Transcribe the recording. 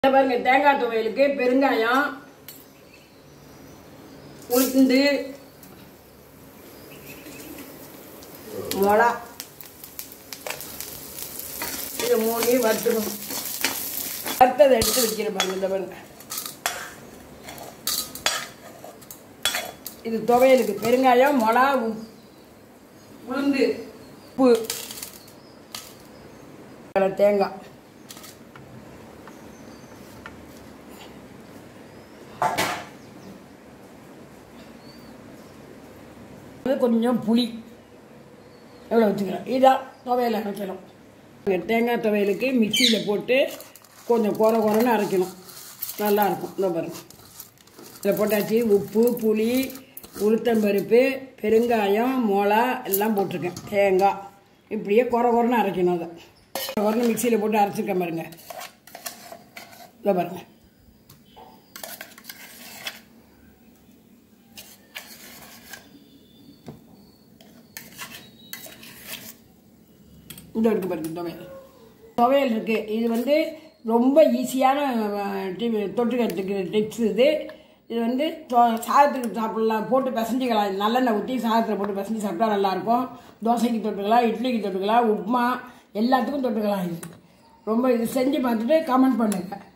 பாருங்க தேங்காய் துவையலுக்கு பெருங்காயம், உளுந்து, மிளகா இது மூணையும் வறுத்துக்கணும். வறுத்ததை எடுத்து வைக்கிற பாருங்க. இந்த பாருங்க இது துவையலுக்கு பெருங்காயம், மிளகா, உளுந்து, உப்பு, தேங்காய். கொஞ்சம் புளி எவ்வளோ வச்சுக்கிறோம். இதான் துவையல் அரைக்கணும். தேங்காய் துவையலுக்கு மிக்சியில் போட்டு கொஞ்சம் குறைன்னு அரைக்கணும். நல்லாயிருக்கும். இந்த பாருங்க இதில் போட்டாச்சு. உப்பு, புளி, உளுத்தம்பருப்பு, பெருங்காயம், மிளகா எல்லாம் போட்டிருக்கேன். தேங்காய் இப்படியே குறைன்னு அரைக்கணும். அதை குறைன்னு மிக்சியில் போட்டு அரைச்சிருக்கேன் பாருங்க. இதை பாருங்க. இந்த இருக்கு பாருங்க துவையல் இருக்குது. இது வந்து ரொம்ப ஈஸியான தொட்டுக்கிறதுக்கு டிப்ஸ். இது வந்து சாதத்துக்கு சாப்பிடலாம், போட்டு பிசைஞ்சிக்கலாம். நல்லெண்ணெய் ஊற்றி சாதத்தில் போட்டு பிசைஞ்சு சாப்பிட்டா நல்லாயிருக்கும். தோசைக்கு தொட்டுக்கலாம், இட்லிக்கு தொட்டுக்கலாம், உப்புமா எல்லாத்துக்கும் தொட்டுக்கலாம். இது ரொம்ப இது செஞ்சு பார்த்துட்டு கமெண்ட் பண்ணுங்கள்.